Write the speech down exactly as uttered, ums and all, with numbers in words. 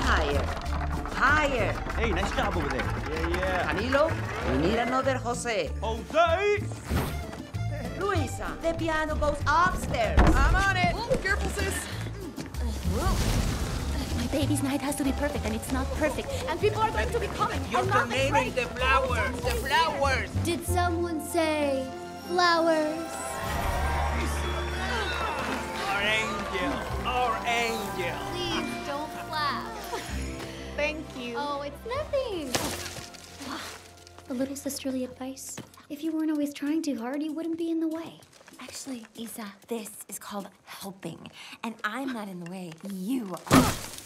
higher. Higher. Hey, nice job over there. Yeah, yeah. Camilo, we need another Jose. Jose! Luisa, the piano goes upstairs. I'm on it. Oh, careful, sis. My baby's night has to be perfect, and it's not perfect. And people are going to be coming. You're I'm not naming afraid. the flowers. The flowers. Did someone say flowers? Our angel. Our angel. Please don't clap. Thank you. Oh, it's nothing. A little sisterly advice. If you weren't always trying too hard, you wouldn't be in the way. Actually, Isa, this is called helping. And I'm not in the way. You are.